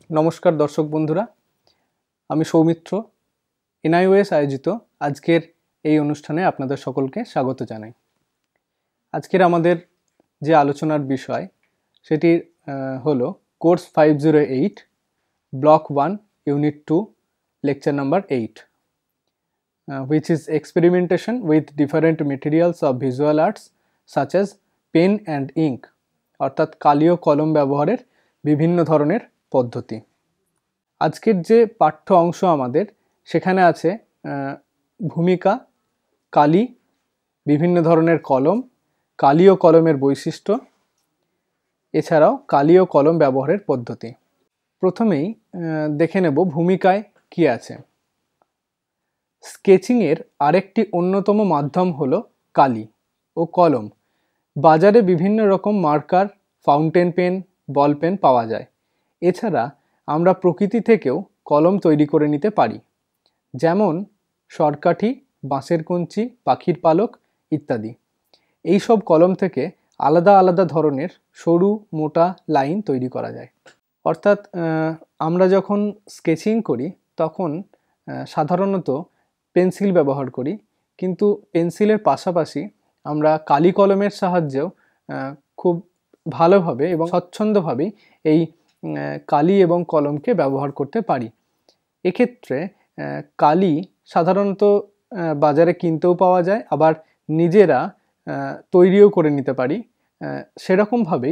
নমস্কার দর্শক বন্ধুরা, আমি সৌমিত্র। এনআইওএস আয়োজিত আজকের এই অনুষ্ঠানে আপনাদের সকলকে স্বাগত জানাই। আজকের আমাদের যে আলোচনার বিষয় সেটি হলো course 508 block 1 unit 2 lecture number 8 which is experimentation with different materials of visual arts such as pen and ink, অর্থাৎ কালি ও কলম ব্যবহারের বিভিন্ন ধরনের পদ্ধতি। আজকের যে পাঠ্য অংশ আমাদের সেখানে আছে ভূমিকা, কালি, বিভিন্ন ধরনের কলম, কালি ও কলমের বৈশিষ্ট্য, এছাড়াও কালি ও কলম ব্যবহারের পদ্ধতি। প্রথমেই দেখে নেব ভূমিকায় কি আছে। স্কেচিংয়ের আরেকটি অন্যতম মাধ্যম হলো কালি ও কলম। বাজারে বিভিন্ন রকম marker, fountain pen, ball pen পাওয়া যায়। এছাড়া আমরা প্রকৃতি থেকেও কলম তৈরি করে নিতে পারি, যেমন সরকাঠি, বাঁশের কঞ্চি, পাখির পালক ইত্যাদি। এই সব কলম থেকে আলাদা আলাদা ধরনের সরু মোটা লাইন তৈরি করা যায়। অর্থাৎ আমরা যখন স্কেচিং করি তখন সাধারণত পেন্সিল ব্যবহার করি, কিন্তু পেন্সিলের পাশাপাশি আমরা কালি কলমের সাহায্যেও খুব ভালোভাবে এবং স্বচ্ছন্দভাবেই এই কালি এবং কলমকে ব্যবহার করতে পারি। এক্ষেত্রে কালি সাধারণত বাজারে কিনতেও পাওয়া যায়, আবার নিজেরা তৈরিও করে নিতে পারি। সেরকমভাবেই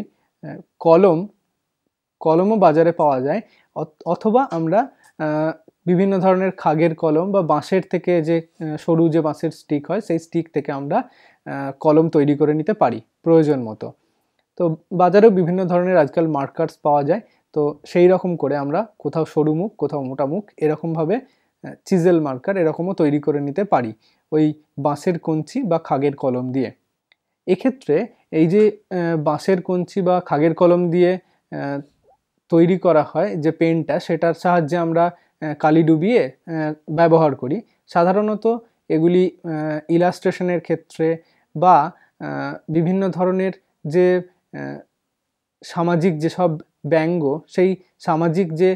কলমও বাজারে পাওয়া যায়, অথবা আমরা বিভিন্ন ধরনের খাগের কলম বা বাঁশের থেকে যে সরু যে বাঁশের স্টিক হয় সেই স্টিক থেকে আমরা কলম তৈরি করে নিতে পারি প্রয়োজন মতো। তো বাজারেও বিভিন্ন ধরনের আজকাল মার্কার্স পাওয়া যায়, তো সেই রকম করে আমরা কোথাও সরু মুখ, কোথাও মোটা মুখ, এরকমভাবে চিজেল মার্কার এরকমও তৈরি করে নিতে পারি ওই বাঁশের কঞ্চি বা খাগের কলম দিয়ে। এক্ষেত্রে এই যে বাঁশের কঞ্চি বা খাগের কলম দিয়ে তৈরি করা হয় যে পেনটা, সেটার সাহায্যে আমরা কালি ডুবিয়ে ব্যবহার করি। সাধারণত এগুলি ইলাস্ট্রেশনের ক্ষেত্রে বা বিভিন্ন ধরনের যে সামাজিক যেসব ব্যঙ্গ, সেই সামাজিক যে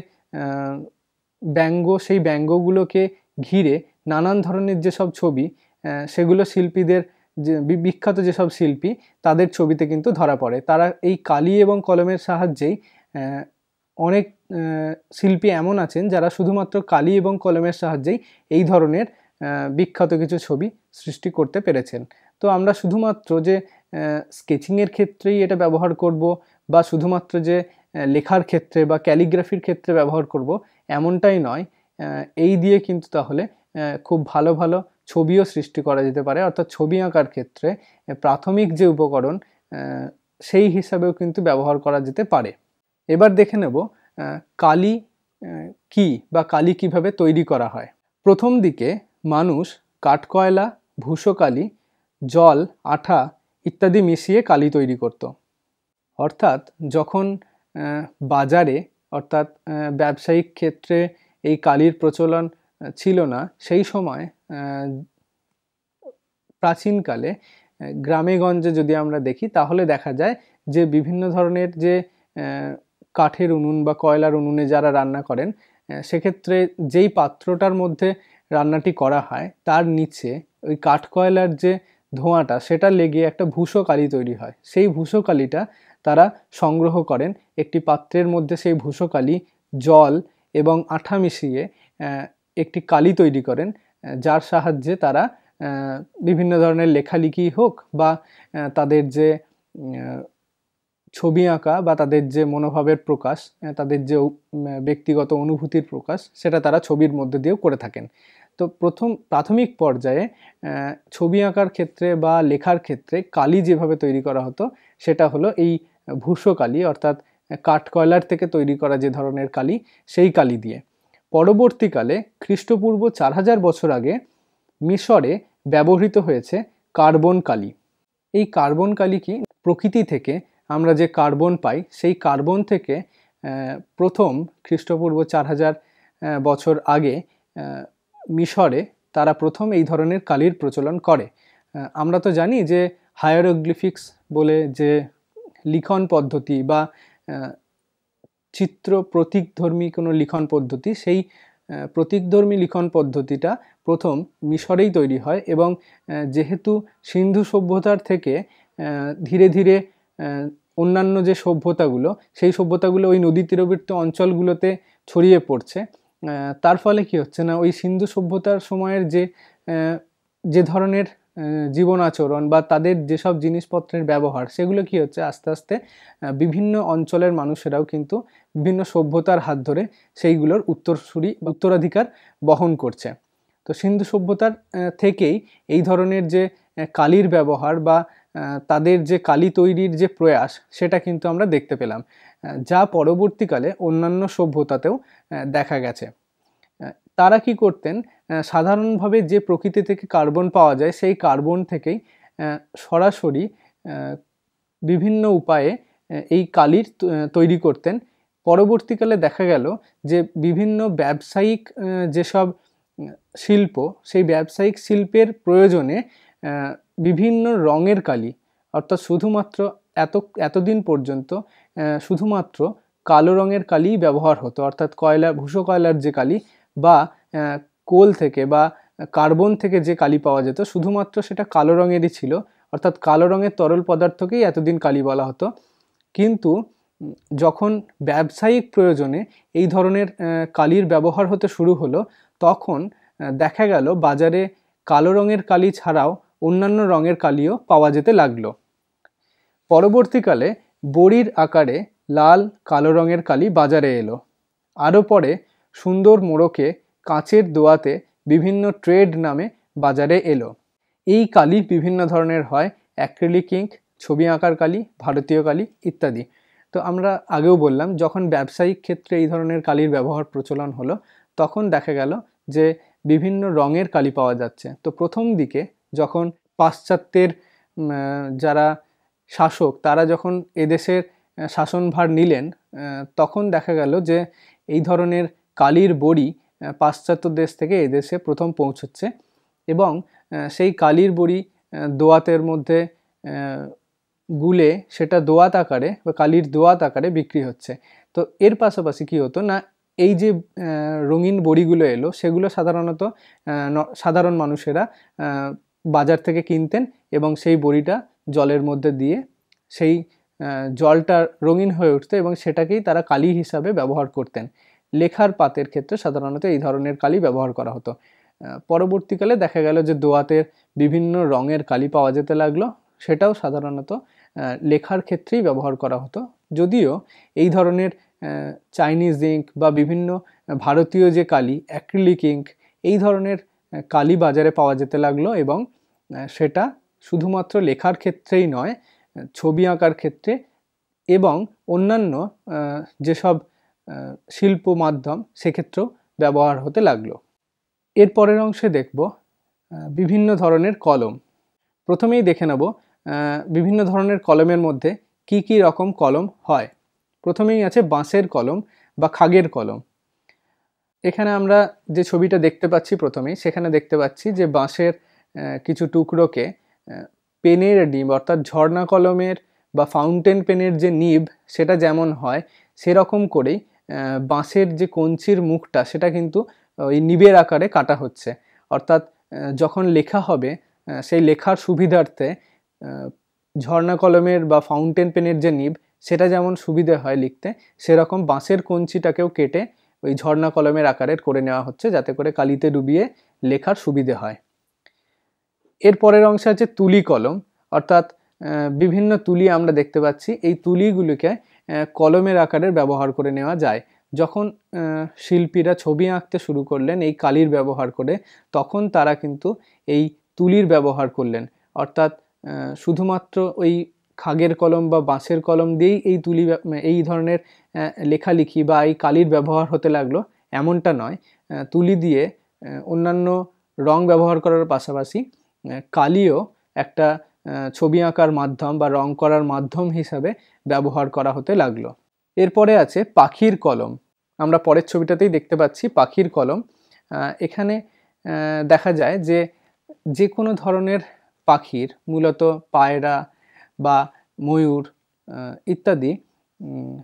সেই ব্যঙ্গগুলোকে ঘিরে নানান ধরনের যেসব ছবি, সেগুলো শিল্পীদের যে বিখ্যাত যেসব শিল্পী তাদের ছবিতে কিন্তু ধরা পড়ে। তারা এই কালি এবং কলমের সাহায্যেই অনেক শিল্পী এমন আছেন যারা শুধুমাত্র কালি এবং কলমের সাহায্যেই এই ধরনের বিখ্যাত কিছু ছবি সৃষ্টি করতে পেরেছেন। তো আমরা শুধুমাত্র যে স্কেচিংয়ের ক্ষেত্রেই এটা ব্যবহার করব বা শুধুমাত্র যে লেখার ক্ষেত্রে বা ক্যালিগ্রাফির ক্ষেত্রে ব্যবহার করব এমনটাই নয়। এই দিয়ে কিন্তু তাহলে খুব ভালো ভালো ছবিও সৃষ্টি করা যেতে পারে। অর্থাৎ ছবি আঁকার ক্ষেত্রে প্রাথমিক যে উপকরণ সেই হিসাবেও কিন্তু ব্যবহার করা যেতে পারে। এবার দেখে নেব কালি কি বা কালি কিভাবে তৈরি করা হয়। প্রথম দিকে মানুষ কাঠকয়লা, ভূষকালি, জল, আঠা ইত্যাদি মিশিয়ে কালি তৈরি করত। অর্থাৎ যখন বাজারে অর্থাৎ ব্যবসায়িক ক্ষেত্রে এই কালির প্রচলন ছিল না, সেই সময় প্রাচীনকালে গ্রামে গঞ্জে যদি আমরা দেখি তাহলে দেখা যায় যে বিভিন্ন ধরনের যে কাঠের উনুন বা কয়লার উনুনে যারা রান্না করেন, সেক্ষেত্রে যেই পাত্রটার মধ্যে রান্নাটি করা হয় তার নিচে ওই কাঠকয়লার যে ধোঁয়াটা সেটা লেগে একটা ভূষো কালি তৈরি হয়। সেই ভূষো কালিটা তারা সংগ্রহ করেন একটি পাত্রের মধ্যে। সেই ভূষো কালি জল এবং আঠা মিশিয়ে একটি কালি তৈরি করেন, যার সাহায্যে তারা বিভিন্ন ধরনের লেখালেখি হোক বা তাদের যে ছবি আঁকা বা তাদের যে মনোভাবের প্রকাশ, তাদের যে ব্যক্তিগত অনুভূতির প্রকাশ, সেটা তারা ছবির মধ্যে দিয়েও করে থাকেন। তো প্রাথমিক পর্যায়ে ছবি আঁকার ক্ষেত্রে বা লেখার ক্ষেত্রে কালি যেভাবে তৈরি করা হতো সেটা হলো এই ভূষো কালি, অর্থাৎ কাঠকয়লার থেকে তৈরি করা যে ধরনের কালি, সেই কালি দিয়ে। পরবর্তীকালে খ্রিস্টপূর্ব 4000 বছর আগে মিশরে ব্যবহৃত হয়েছে কার্বন কালি। এই কার্বন কালি কি, প্রকৃতি থেকে আমরা যে কার্বন পাই সেই কার্বন থেকে প্রথম খ্রিস্টপূর্ব 4000 বছর আগে মিশরে তারা প্রথম এই ধরনের কালির প্রচলন করে। আমরা তো জানি যে হায়ারোগ্লিফিক্স বলে যে লিখন পদ্ধতি বা চিত্র প্রতীকধর্মী কোনো লিখন পদ্ধতি, সেই প্রতীকধর্মী লিখন পদ্ধতিটা প্রথম মিশরেই তৈরি হয় এবং যেহেতু সিন্ধু সভ্যতার থেকে ধীরে ধীরে অন্যান্য যে সভ্যতাগুলো, সেই সভ্যতাগুলো ওই নদী তীরবর্তী অঞ্চলগুলোতে ছড়িয়ে পড়ছে, তার ফলে কি হচ্ছে না, ওই সিন্ধু সভ্যতার সময়ের যে ধরনের জীবন আচরণ বা তাদের যেসব জিনিসপত্রের ব্যবহার, সেগুলো কি হচ্ছে আস্তে আস্তে বিভিন্ন অঞ্চলের মানুষেরাও কিন্তু বিভিন্ন সভ্যতার হাত ধরে সেইগুলোর উত্তরাধিকার বহন করছে। তো সিন্ধু সভ্যতার থেকেই এই ধরনের যে কালির ব্যবহার বা তাদের যে কালি তৈরির যে প্রয়াস, সেটা কিন্তু আমরা দেখতে পেলাম, যা পরবর্তীকালে অন্যান্য সভ্যতাতেও দেখা গেছে। তারা কি করতেন, সাধারণভাবে যে প্রকৃতি থেকে কার্বন পাওয়া যায় সেই কার্বন থেকেই সরাসরি বিভিন্ন উপায়ে এই কালির তৈরি করতেন। পরবর্তীকালে দেখা গেল যে বিভিন্ন ব্যবসায়িক যেসব শিল্প, সেই ব্যবসায়িক শিল্পের প্রয়োজনে বিভিন্ন রঙের কালি, অর্থাৎ শুধুমাত্র এতদিন পর্যন্ত শুধুমাত্র কালো রঙের কালি ব্যবহার হতো, অর্থাৎ ভূষো কয়লার যে কালি বা কোল থেকে বা কার্বন থেকে যে কালি পাওয়া যেত, শুধুমাত্র সেটা কালো রঙেরই ছিল, অর্থাৎ কালো রঙের তরল পদার্থকেই এতদিন কালি বলা হতো। কিন্তু যখন ব্যবসায়িক প্রয়োজনে এই ধরনের কালির ব্যবহার হতে শুরু হলো, তখন দেখা গেল বাজারে কালো রঙের কালি ছাড়াও অন্যান্য রঙের কালিও পাওয়া যেতে লাগলো। পরবর্তীকালে বড়ির আকারে লাল কালো রঙের কালি বাজারে এলো। আরও পরে সুন্দর মোড়কে কাঁচের দোয়াতে বিভিন্ন ট্রেড নামে বাজারে এলো। এই কালি বিভিন্ন ধরনের হয়, অ্যাক্রিলিক ইঙ্ক, ছবি আঁকার কালি, ভারতীয় কালি ইত্যাদি। তো আমরা আগেও বললাম, যখন ব্যবসায়িক ক্ষেত্রে এই ধরনের কালির ব্যবহার প্রচলন হলো, তখন দেখা গেল যে বিভিন্ন রঙের কালি পাওয়া যাচ্ছে। তো প্রথম দিকে যখন পাশ্চাত্যের যারা শাসক, তারা যখন এদেশের শাসনভার নিলেন, তখন দেখা গেল যে এই ধরনের কালির বড়ি পাশ্চাত্য দেশ থেকে এদেশে প্রথম পৌঁছচ্ছে এবং সেই কালির বড়ি দোয়াতের মধ্যে গুলে সেটা দোয়াত আকারে বা কালির দোয়াত আকারে বিক্রি হচ্ছে। তো এর পাশাপাশি কি হতো না, এই যে রঙিন বড়িগুলো এলো, সেগুলো সাধারণত সাধারণ মানুষেরা বাজার থেকে কিনতেন এবং সেই বড়িটা জলের মধ্যে দিয়ে সেই জলটা রঙিন হয়ে উঠতো এবং সেটাকেই তারা কালি হিসাবে ব্যবহার করতেন। লেখার পাতের ক্ষেত্রে সাধারণত এই ধরনের কালি ব্যবহার করা হতো। পরবর্তীকালে দেখা গেল যে দোয়াতের বিভিন্ন রঙের কালি পাওয়া যেতে লাগলো, সেটাও সাধারণত লেখার ক্ষেত্রেই ব্যবহার করা হতো। যদিও এই ধরনের চাইনিজ ইঙ্ক বা বিভিন্ন ভারতীয় যে কালি, অ্যাক্রিলিক ইঙ্ক, এই ধরনের কালি বাজারে পাওয়া যেতে লাগলো এবং সেটা শুধুমাত্র লেখার ক্ষেত্রেই নয়, ছবি আঁকার ক্ষেত্রে এবং অন্যান্য যেসব শিল্প মাধ্যম, সেক্ষেত্রেও ব্যবহার হতে লাগলো। এর পরের অংশে দেখব বিভিন্ন ধরনের কলম। প্রথমেই দেখে নেব বিভিন্ন ধরনের কলমের মধ্যে কি কি রকম কলম হয়। প্রথমেই আছে বাঁশের কলম বা খাগের কলম। এখানে আমরা যে ছবিটা দেখতে পাচ্ছি প্রথমেই, সেখানে দেখতে পাচ্ছি যে বাঁশের কিছু টুকরোকে পেনের নিব, অর্থাৎ ঝর্ণা কলমের বা ফাউন্টেন পেনের যে নিব সেটা যেমন হয়, সেরকম করেই বাঁশের যে কঞ্চির মুখটা, সেটা কিন্তু ওই নিবের আকারে কাটা হচ্ছে। অর্থাৎ যখন লেখা হবে, সেই লেখার সুবিধার্থে ঝর্ণা কলমের বা ফাউন্টেন পেনের যে নিব, সেটা যেমন সুবিধে হয় লিখতে, সেরকম বাঁশের কঞ্চিটাকেও কেটে ওই ঝর্ণা কলমের আকারের করে নেওয়া হচ্ছে, যাতে করে কালিতে ডুবিয়ে লেখার সুবিধে হয়। এর পরের অংশে আছে তুলি কলম, অর্থাৎ বিভিন্ন তুলি আমরা দেখতে পাচ্ছি। এই তুলিগুলিকে কলমের আকারের ব্যবহার করে নেওয়া যায়। যখন শিল্পীরা ছবি আঁকতে শুরু করলেন এই কালির ব্যবহার করে, তখন তারা কিন্তু এই তুলির ব্যবহার করলেন। অর্থাৎ শুধুমাত্র ওই খাগের কলম বা বাঁশের কলম দিয়েই এই ধরনের লেখালেখি বা এই কালির ব্যবহার হতে লাগলো এমনটা নয়। তুলি দিয়ে অন্যান্য রং ব্যবহার করার পাশাপাশি কালিও একটা ছবি আঁকার মাধ্যম বা রং করার মাধ্যম হিসাবে ব্যবহার করা হতে লাগলো। এরপরে আছে পাখির কলম। আমরা পরের ছবিটাতেই দেখতে পাচ্ছি পাখির কলম। এখানে দেখা যায় যে কোনো ধরনের পাখির, মূলত পায়রা বা ময়ূর ইত্যাদি,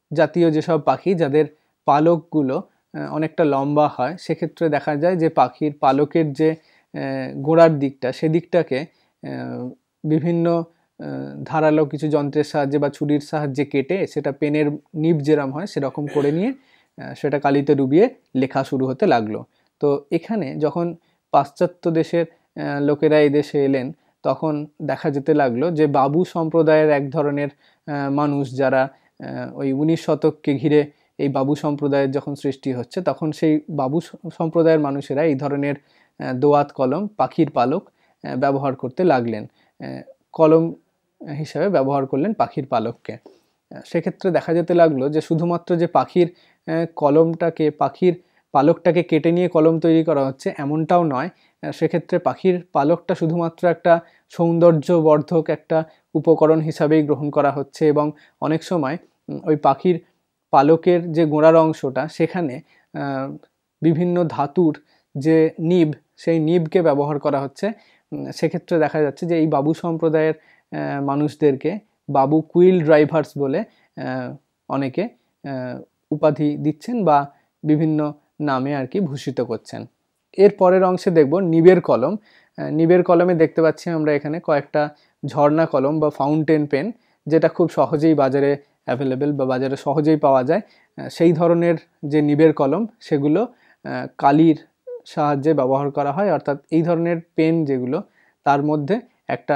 জাতীয় যেসব পাখি যাদের পালকগুলো অনেকটা লম্বা হয়, সেক্ষেত্রে দেখা যায় যে পাখির পালকের যে গোড়ার দিকটা, সেদিকটাকে বিভিন্ন ধারালো কিছু যন্ত্রের সাহায্যে বা ছুরির সাহায্যে কেটে সেটা পেনের নিব যেরকম হয় সেরকম করে নিয়ে সেটা কালিতে ডুবিয়ে লেখা শুরু হতে লাগলো। তো এখানে যখন পাশ্চাত্য দেশের লোকেরা এই দেশে এলেন, তখন দেখা যেতে লাগলো যে বাবু সম্প্রদায়ের এক ধরনের মানুষ, যারা ওই 19 শতককে ঘিরে এই বাবু সম্প্রদায়ের যখন সৃষ্টি হচ্ছে, তখন সেই বাবু সম্প্রদায়ের মানুষেরা এই ধরনের দোয়াত কলম, পাখির পালক ব্যবহার করতে লাগলেন। কলম হিসাবে ব্যবহার করলেন পাখির পালককে। সেক্ষেত্রে দেখা যেতে লাগলো যে শুধুমাত্র যে পাখির কলমটাকে, পাখির পালকটাকে কেটে নিয়ে কলম তৈরি করা হচ্ছে এমনটাও নয়। সেক্ষেত্রে পাখির পালকটা শুধুমাত্র একটা সৌন্দর্যবর্ধক একটা উপকরণ হিসাবেই গ্রহণ করা হচ্ছে, এবং অনেক সময় ওই পাখির পালকের যে গোড়ার অংশটা, সেখানে বিভিন্ন ধাতুর যে নিব, সেই নিবকে ব্যবহার করা হচ্ছে। সেক্ষেত্রে দেখা যাচ্ছে যে এই বাবু সম্প্রদায়ের মানুষদেরকে বাবু কুইল ড্রাইভার্স বলে অনেকে উপাধি দিচ্ছেন বা বিভিন্ন নামে আর কি ভূষিত করছেন। এর পরের অংশে দেখব নিবের কলম। নিবের কলমে দেখতে পাচ্ছি আমরা এখানে কয়েকটা ঝর্ণা কলম বা ফাউন্টেন পেন, যেটা খুব সহজেই বাজারে অ্যাভেলেবেল বা বাজারে সহজেই পাওয়া যায়। সেই ধরনের যে নিবের কলম, সেগুলো কালির সাহায্যে ব্যবহার করা হয়। অর্থাৎ এই ধরনের পেন যেগুলো, তার মধ্যে একটা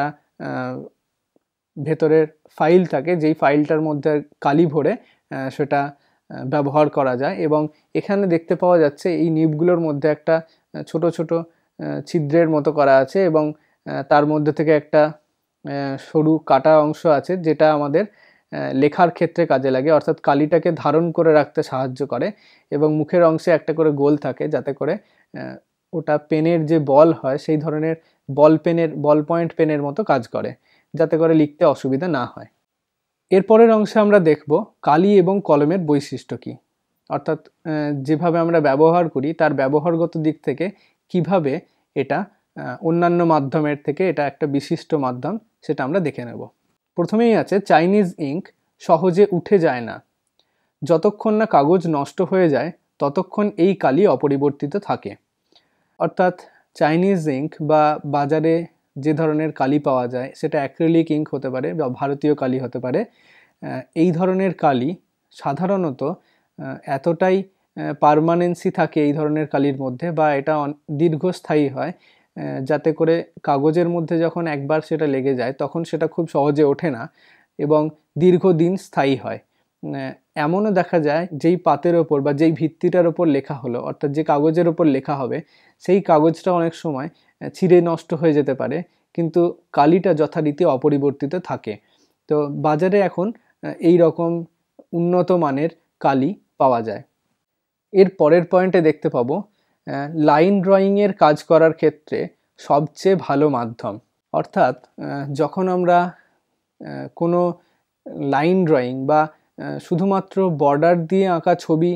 ভেতরের ফাইল থাকে, যেই ফাইলটার মধ্যে কালি ভরে সেটা ব্যবহার করা যায়। এবং এখানে দেখতে পাওয়া যাচ্ছে এই নিবগুলোর মধ্যে একটা ছোট ছোট ছিদ্রের মতো করা আছে, এবং তার মধ্যে থেকে একটা সরু কাটা অংশ আছে, যেটা আমাদের লেখার ক্ষেত্রে কাজে লাগে, অর্থাৎ কালিটাকে ধারণ করে রাখতে সাহায্য করে। এবং মুখের অংশে একটা করে গোল থাকে, যাতে করে ওটা পেনের যে বল হয়, সেই ধরনের বল পয়েন্ট পেনের মতো কাজ করে, যাতে করে লিখতে অসুবিধা না হয়। এরপরের অংশে আমরা দেখব কালি এবং কলমের বৈশিষ্ট্য কী, অর্থাৎ যেভাবে আমরা ব্যবহার করি তার ব্যবহারগত দিক থেকে কিভাবে এটা অন্যান্য মাধ্যমের থেকে এটা একটা বিশিষ্ট মাধ্যম, সেটা আমরা দেখে নেব। প্রথমেই আছে চাইনিজ ইঙ্ক সহজে উঠে যায় না। যতক্ষণ না কাগজ নষ্ট হয়ে যায় ততক্ষণ এই কালি অপরিবর্তিত থাকে। অর্থাৎ চাইনিজ ইঙ্ক বা বাজারে যে ধরনের কালি পাওয়া যায়, সেটা অ্যাক্রিলিক ইঙ্ক হতে পারে বা ভারতীয় কালি হতে পারে। এই ধরনের কালি সাধারণত এতটাই পার্মানেন্সি থাকে এই ধরনের কালির মধ্যে, বা এটা দীর্ঘস্থায়ী হয়, যাতে করে কাগজের মধ্যে যখন একবার সেটা লেগে যায় তখন সেটা খুব সহজে ওঠে না এবং দীর্ঘদিন স্থায়ী হয়। এমনও দেখা যায় যেই পাতের ওপর বা যেই ভিত্তিটার ওপর লেখা হলো, অর্থাৎ যে কাগজের ওপর লেখা হবে, সেই কাগজটা অনেক সময় ছিঁড়ে নষ্ট হয়ে যেতে পারে, কিন্তু কালিটা যথারীতি অপরিবর্তিত থাকে। তো বাজারে এখন এই রকম উন্নত মানের কালি পাওয়া যায়। এর পরের পয়েন্টে দেখতে পাবো লাইন ড্রয়িংয়ের কাজ করার ক্ষেত্রে সবচেয়ে ভালো মাধ্যম। অর্থাৎ যখন আমরা কোনো লাইন ড্রয়িং বা শুধুমাত্র বর্ডার দিয়ে আঁকা ছবি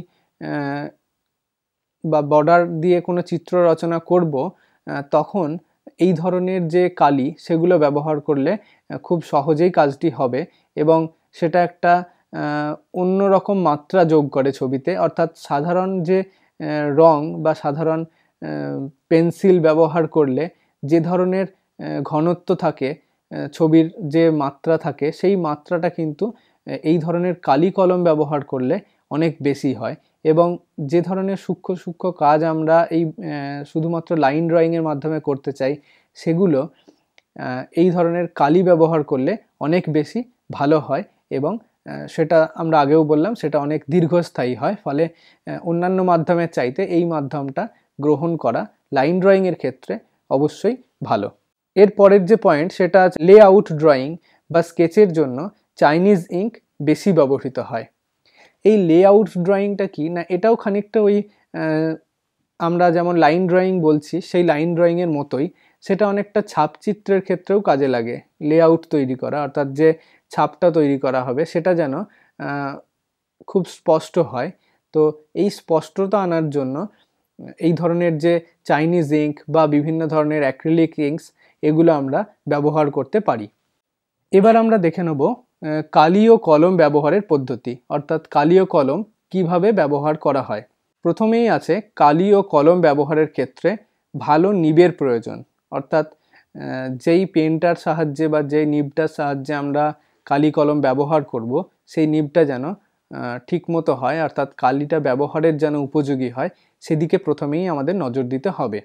বা বর্ডার দিয়ে কোনো চিত্র রচনা করব, তখন এই ধরনের যে কালি, সেগুলো ব্যবহার করলে খুব সহজেই কাজটি হবে এবং সেটা একটা অন্যরকম মাত্রা যোগ করে ছবিতে। অর্থাৎ সাধারণ যে রং বা সাধারণ পেন্সিল ব্যবহার করলে যে ধরনের ঘনত্ব থাকে, ছবির যে মাত্রা থাকে, সেই মাত্রাটা কিন্তু এই ধরনের কালি কলম ব্যবহার করলে অনেক বেশি হয়। এবং যে ধরনের সূক্ষ্ম সূক্ষ্ম কাজ আমরা এই শুধুমাত্র লাইন ড্রয়িংয়ের মাধ্যমে করতে চাই, সেগুলো এই ধরনের কালি ব্যবহার করলে অনেক বেশি ভালো হয় এবং সেটা আমরা আগেও বললাম, সেটা অনেক দীর্ঘস্থায়ী হয়। ফলে অন্যান্য মাধ্যমের চাইতে এই মাধ্যমটা গ্রহণ করা লাইন ড্রয়িংয়ের ক্ষেত্রে অবশ্যই ভালো। এর পরের যে পয়েন্ট, সেটা লেআউট ড্রয়িং বা স্কেচের জন্য চাইনিজ ইঙ্ক বেশি ব্যবহৃত হয়। এই লেআউট ড্রয়িংটা কি না, এটাও খানিকটা ওই আমরা যেমন লাইন ড্রয়িং বলছি, সেই লাইন ড্রয়িংয়ের মতোই। সেটা অনেকটা ছাপচিত্রের ক্ষেত্রেও কাজে লাগে। লেআউট তৈরি করা, অর্থাৎ যে ছাপটা তৈরি করা হবে সেটা যেন খুব স্পষ্ট হয়। তো এই স্পষ্টতা আনার জন্য এই ধরনের যে চাইনিজ ইঙ্ক বা বিভিন্ন ধরনের অ্যাক্রিলিক ইঙ্কস, এগুলো আমরা ব্যবহার করতে পারি। এবার আমরা দেখে নেব কালি ও কলম ব্যবহারের পদ্ধতি, অর্থাৎ কালি ও কলম কিভাবে ব্যবহার করা হয়। প্রথমেই আছে কালি ও কলম ব্যবহারের ক্ষেত্রে ভালো নিবের প্রয়োজন, অর্থাৎ যেই পেনটার সাহায্যে বা যেই নিবটার সাহায্যে আমরা কালি কলম ব্যবহার করব সেই নিবটা যেন ঠিকমতো হয়, অর্থাৎ কালিটা ব্যবহারের যেন উপযোগী হয়, সেদিকে প্রথমেই আমাদের নজর দিতে হবে।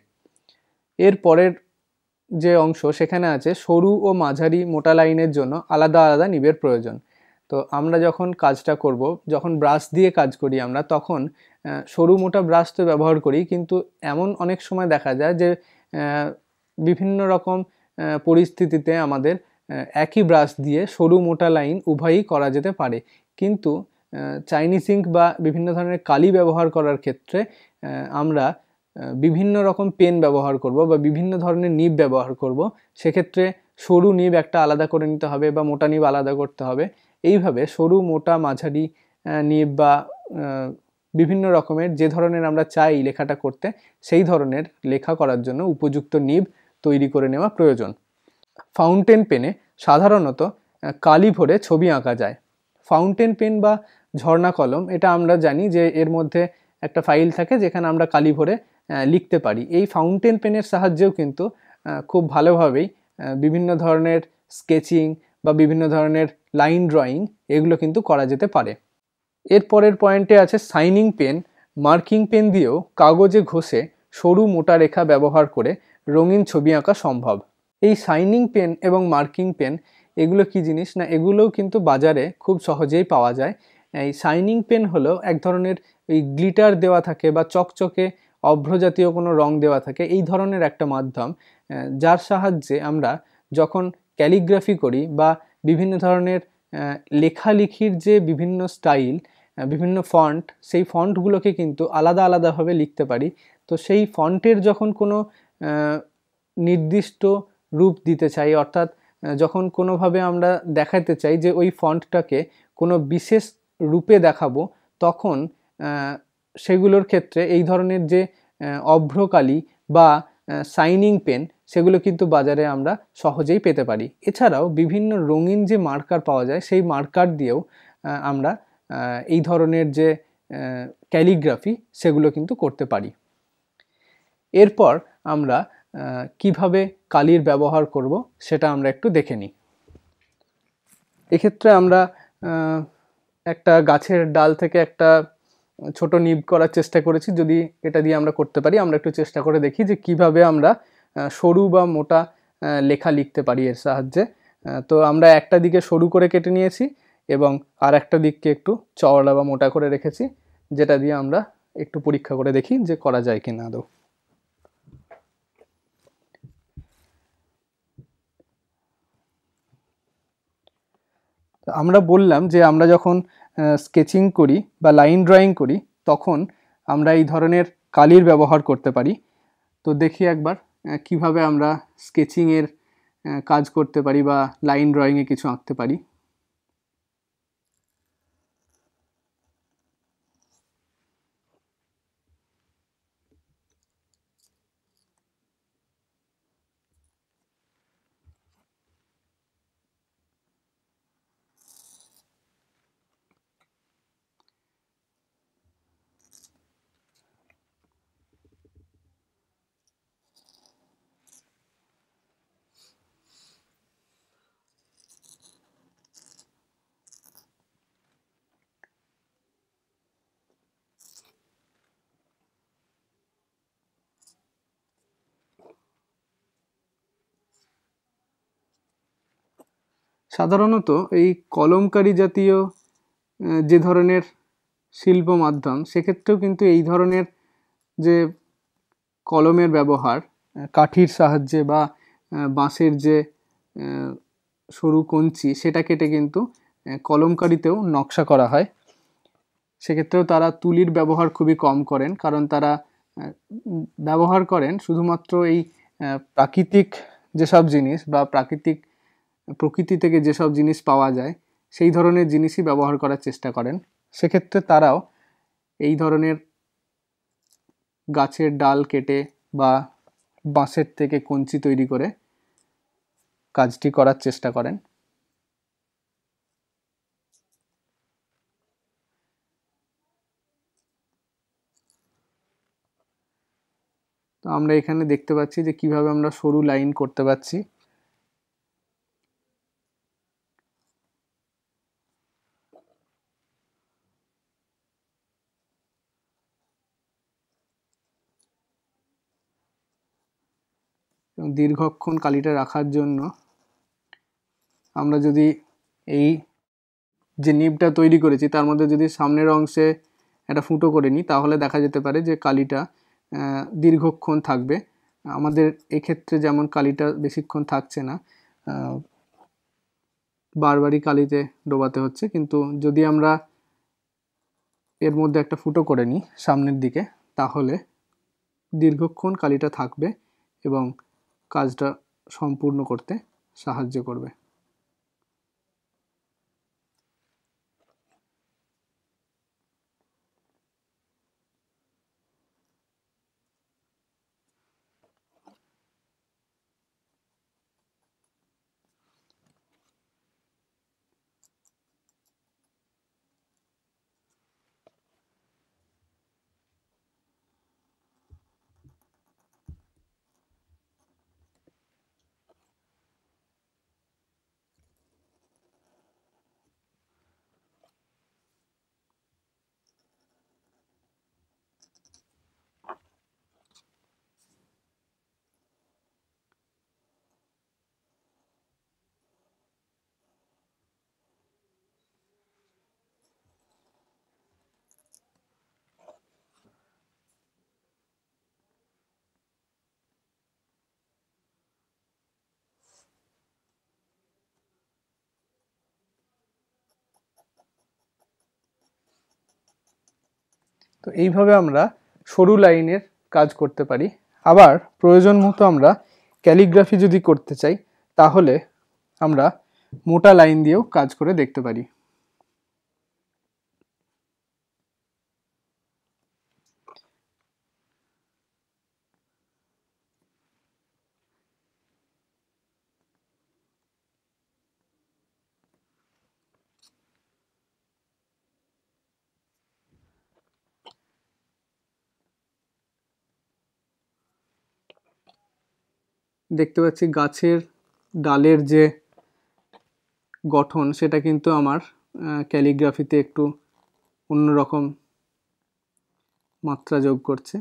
এর পরের যে অংশ সেখানে আছে সরু ও মাঝারি মোটা লাইনের জন্য আলাদা আলাদা নিবের প্রয়োজন। তো আমরা যখন কাজটা করব, যখন ব্রাশ দিয়ে কাজ করি আমরা, তখন সরু মোটা ব্রাশ তো ব্যবহার করি, কিন্তু এমন অনেক সময় দেখা যায় যে বিভিন্ন রকম পরিস্থিতিতে আমাদের একই ব্রাশ দিয়ে সরু মোটা লাইন উভয়ই করা যেতে পারে, কিন্তু চাইনিজ ইঙ্ক বা বিভিন্ন ধরনের কালি ব্যবহার করার ক্ষেত্রে আমরা বিভিন্ন রকম পেন ব্যবহার করব বা বিভিন্ন ধরনের নিব ব্যবহার করব। সেক্ষেত্রে সরু নিব একটা আলাদা করে নিতে হবে বা মোটা নিব আলাদা করতে হবে। এইভাবে সরু মোটা মাঝারি নিব বা বিভিন্ন রকমের যে ধরনের আমরা চাই লেখাটা করতে, সেই ধরনের লেখা করার জন্য উপযুক্ত নিব তৈরি করে নেওয়া প্রয়োজন। ফাউন্টেন পেনে সাধারণত কালি ভরে ছবি আঁকা যায়। ফাউন্টেন পেন বা ঝর্ণা কলম, এটা আমরা জানি যে এর মধ্যে একটা ফাইল থাকে যেখানে আমরা কালি ভরে লিখতে পারি। এই ফাউন্টেন পেনের সাহায্যেও কিন্তু খুব ভালোভাবেই বিভিন্ন ধরনের স্কেচিং বা বিভিন্ন ধরনের লাইন ড্রয়িং এগুলো কিন্তু করা যেতে পারে। এর পরের পয়েন্টে আছে শাইনিং পেন। মার্কিং পেন দিয়েও কাগজে ঘষে সরু মোটা রেখা ব্যবহার করে রঙিন ছবি আঁকা সম্ভব। এই শাইনিং পেন এবং মার্কিং পেন এগুলো কি জিনিস না, এগুলোও কিন্তু বাজারে খুব সহজেই পাওয়া যায়। এই শাইনিং পেন হলো এক ধরনের এই গ্লিটার দেওয়া থাকে বা চকচকে অভ্র জাতীয় কোনো রং দেওয়া থাকে, এই ধরনের একটা মাধ্যম, যার সাহায্যে আমরা যখন ক্যালিগ্রাফি করি বা বিভিন্ন ধরনের লেখালেখির যে বিভিন্ন স্টাইল, বিভিন্ন ফন্ট, সেই ফন্টগুলোকে কিন্তু আলাদা আলাদাভাবে লিখতে পারি। তো সেই ফন্টের যখন কোনো নির্দিষ্ট রূপ দিতে চাই, অর্থাৎ যখন কোনোভাবে আমরা দেখাতে চাই যে ওই ফন্টটাকে কোনো বিশেষ রূপে দেখাবো, তখন সেগুলোর ক্ষেত্রে এই ধরনের যে অভ্রকালি বা শাইনিং পেন সেগুলো কিন্তু বাজারে আমরা সহজেই পেতে পারি। এছাড়াও বিভিন্ন রঙিন যে মার্কার পাওয়া যায়, সেই মার্কার দিয়েও আমরা এই ধরনের যে ক্যালিগ্রাফি সেগুলো কিন্তু করতে পারি। এরপর আমরা কিভাবে কালির ব্যবহার করব সেটা আমরা একটু দেখে নিই। এক্ষেত্রে আমরা একটা গাছের ডাল থেকে একটা ছোট নিব করার চেষ্টা করেছি। যদি এটা দিয়ে আমরা করতে পারি, আমরা একটু চেষ্টা করে দেখি যে কিভাবে আমরা সরু বা মোটা লেখা লিখতে পারি এর সাহায্যে। তো আমরা একটা দিকে সরু করে কেটে নিয়েছি এবং আর একটা দিককে একটু চওড়া বা মোটা করে রেখেছি, যেটা দিয়ে আমরা একটু পরীক্ষা করে দেখি যে করা যায় কিনা আদৌ। আমরা বললাম যে আমরা যখন স্কেচিং করি বা লাইন ড্রয়িং করি, তখন আমরা এই ধরনের কালির ব্যবহার করতে পারি। তো দেখি একবার কিভাবে আমরা স্কেচিংয়ের কাজ করতে পারি বা লাইন ড্রয়িংয়ে কিছু আঁকতে পারি। সাধারণত এই কলমকারি জাতীয় যে ধরনের শিল্প মাধ্যম, সেক্ষেত্রেও কিন্তু এই ধরনের যে কলমের ব্যবহার, কাঠির সাহায্যে বা বাঁশের যে সরু কঞ্চি সেটা কেটে কিন্তু কলমকারিতেও নকশা করা হয়। সেক্ষেত্রেও তারা তুলির ব্যবহার খুবই কম করেন, কারণ তারা ব্যবহার করেন শুধুমাত্র এই প্রাকৃতিক যেসব জিনিস বা প্রকৃতি থেকে যেসব জিনিস পাওয়া যায় সেই ধরনের জিনিসই ব্যবহার করার চেষ্টা করেন। সেক্ষেত্রে তারাও এই ধরনের গাছের ডাল কেটে বা বাঁশের থেকে কঞ্চি তৈরি করে কাজটি করার চেষ্টা করেন। তো আমরা এখানে দেখতে পাচ্ছি যে কিভাবে আমরা সরু লাইন করতে পারছি। এবং দীর্ঘক্ষণ কালিটা রাখার জন্য আমরা যদি এই যে নিবটা তৈরি করেছি তার মধ্যে যদি সামনের অংশে একটা ফুটো করে নিই, তাহলে দেখা যেতে পারে যে কালিটা দীর্ঘক্ষণ থাকবে। আমাদের এক্ষেত্রে যেমন কালিটা বেশিক্ষণ থাকছে না, বারবারই কালিতে ডোবাতে হচ্ছে, কিন্তু যদি আমরা এর মধ্যে একটা ফুটো করে নিই সামনের দিকে, তাহলে দীর্ঘক্ষণ কালিটা থাকবে এবং কাজটা সম্পূর্ণ করতে সাহায্য করবে। তো এইভাবে আমরা সরু লাইনের কাজ করতে পারি। আবার প্রয়োজন মতো আমরা ক্যালিগ্রাফি যদি করতে চাই, তাহলে আমরা মোটা লাইন দিয়েও কাজ করে দেখতে পারি। দেখতে পাচ্ছি গাছের ডালের যে গঠন সেটা কিন্তু আমার ক্যালিগ্রাফিতে একটু অন্যরকম মাত্রা যোগ করছে।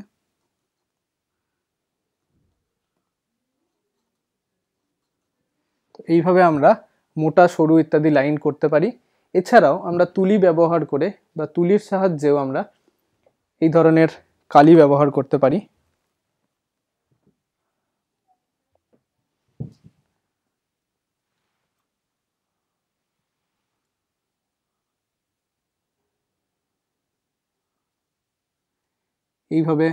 এইভাবে আমরা মোটা সরু ইত্যাদি লাইন করতে পারি। এছাড়াও আমরা তুলি ব্যবহার করে বা তুলির সাহায্যেও আমরা এই ধরনের কালি ব্যবহার করতে পারি। এইভাবে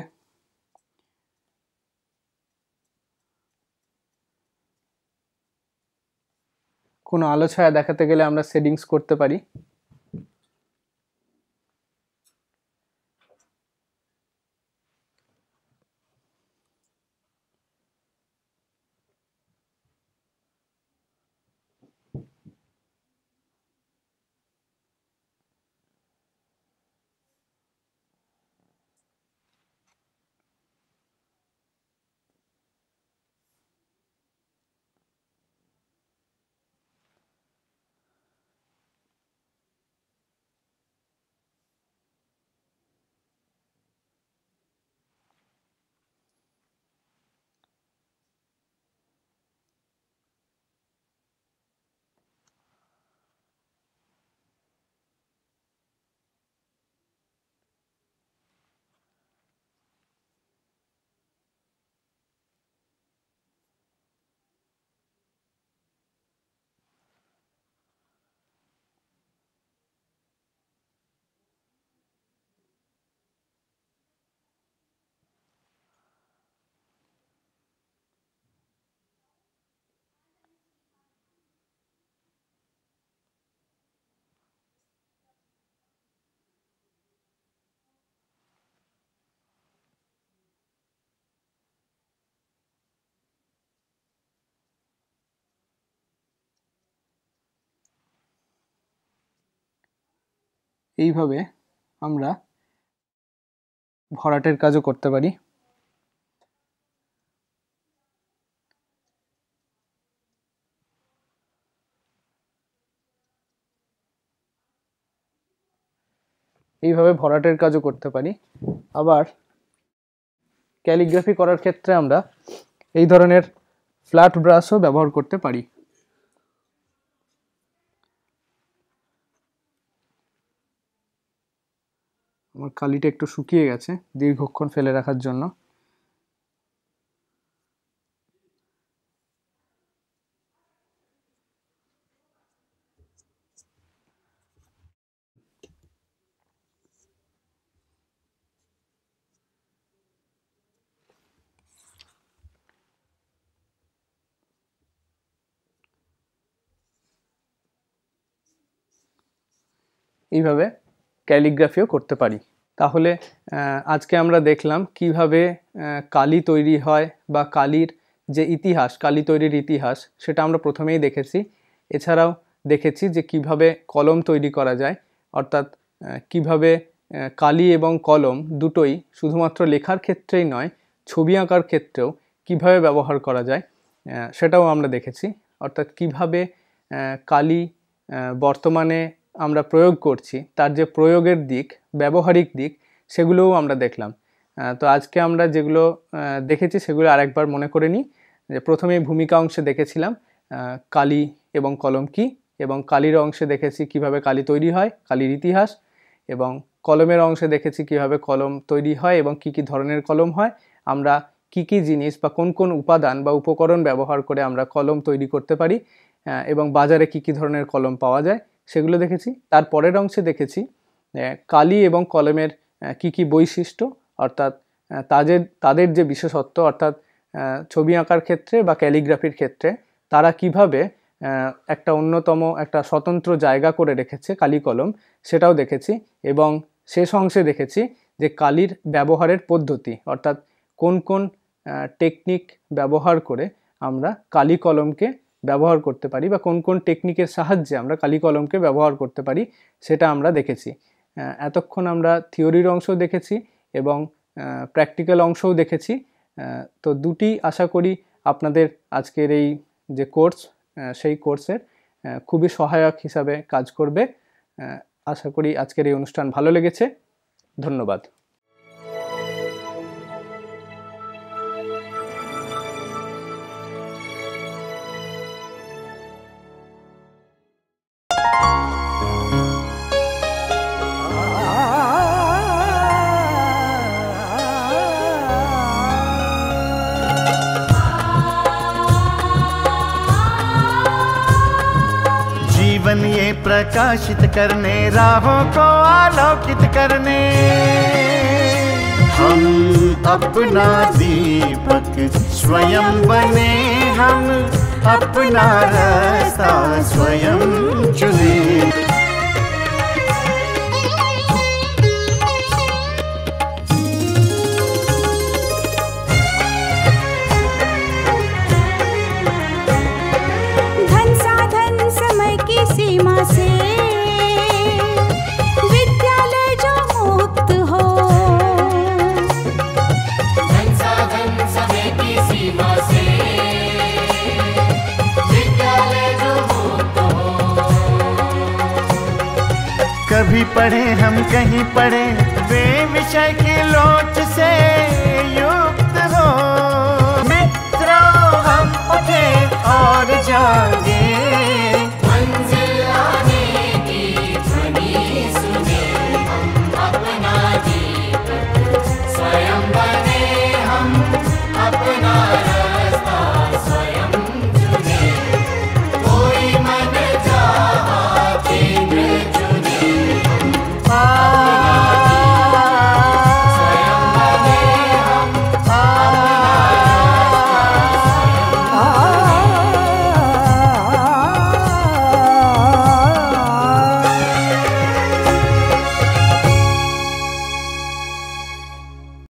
কোনো আলো ছায়া দেখাতে গেলে আমরা শেডিংস করতে পারি। এইভাবে আমরা ভরাটের কাজও করতে পারি। এইভাবে ভরাটের কাজও করতে পারি। আবার ক্যালিগ্রাফি করার ক্ষেত্রে আমরা এই ধরনের ফ্ল্যাট ব্রাশও ব্যবহার করতে পারি। আমার কালিটা একটু শুকিয়ে গেছে দীর্ঘক্ষণ ফেলে রাখার জন্য। এইভাবে ক্যালিগ্রাফিও করতে পারি। তাহলে আজকে আমরা দেখলাম কিভাবে কালি তৈরি হয় বা কালির যে ইতিহাস, কালি তৈরির ইতিহাস, সেটা আমরা প্রথমেই দেখেছি। এছাড়াও দেখেছি যে কিভাবে কলম তৈরি করা যায়, অর্থাৎ কিভাবে কালি এবং কলম দুটোই শুধুমাত্র লেখার ক্ষেত্রেই নয়, ছবি আঁকার ক্ষেত্রেও কিভাবে ব্যবহার করা যায় সেটাও আমরা দেখেছি। অর্থাৎ কিভাবে কালি বর্তমানে আমরা প্রয়োগ করছি, তার যে প্রয়োগের দিক, ব্যবহারিক দিক, সেগুলোও আমরা দেখলাম। তো আজকে আমরা যেগুলো দেখেছি সেগুলো আরেকবার মনে করে নিই। যে প্রথমেই ভূমিকা অংশে দেখেছিলাম কালি এবং কলম কি, এবং কালির অংশে দেখেছি কিভাবে কালি তৈরি হয়, কালির ইতিহাস, এবং কলমের অংশে দেখেছি কিভাবে কলম তৈরি হয় এবং কি কি ধরনের কলম হয়, আমরা কি কি জিনিস বা কোন কোন উপাদান বা উপকরণ ব্যবহার করে আমরা কলম তৈরি করতে পারি, এবং বাজারে কি কি ধরনের কলম পাওয়া যায় সেগুলো দেখেছি। তারপরের অংশে দেখেছি কালি এবং কলমের কি কি বৈশিষ্ট্য, অর্থাৎ তাদের যে বিশেষত্ব, অর্থাৎ ছবি আঁকার ক্ষেত্রে বা ক্যালিগ্রাফির ক্ষেত্রে তারা কিভাবে একটা অন্যতম, একটা স্বতন্ত্র জায়গা করে রেখেছে কালি কলম, সেটাও দেখেছি। এবং শেষ অংশে দেখেছি যে কালির ব্যবহারের পদ্ধতি, অর্থাৎ কোন কোন টেকনিক ব্যবহার করে আমরা কালি কলমকে ব্যবহার করতে পারি বা কোন কোন টেকনিকের সাহায্যে আমরা কালি কলমকে ব্যবহার করতে পারি সেটা আমরা দেখেছি। এতক্ষণ আমরা থিওরির অংশও দেখেছি এবং প্র্যাকটিক্যাল অংশও দেখেছি। তো দুটি আশা করি আপনাদের আজকের এই যে কোর্স, সেই কোর্সের খুবই সহায়ক হিসাবে কাজ করবে। আশা করি আজকের এই অনুষ্ঠান ভালো লেগেছে। ধন্যবাদ। जीवन ये प्रकाशित करने, राहों को आलोकित करने, हम अपना दीपक स्वयं बने, हम अपना रास्ता स्वयं चुने। सीमा से विद्यालय जो मुक्त हो, धन साधन समय की सीमा से विद्यालय जो मुक्त हो। कभी पढ़े हम कहीं पढ़े,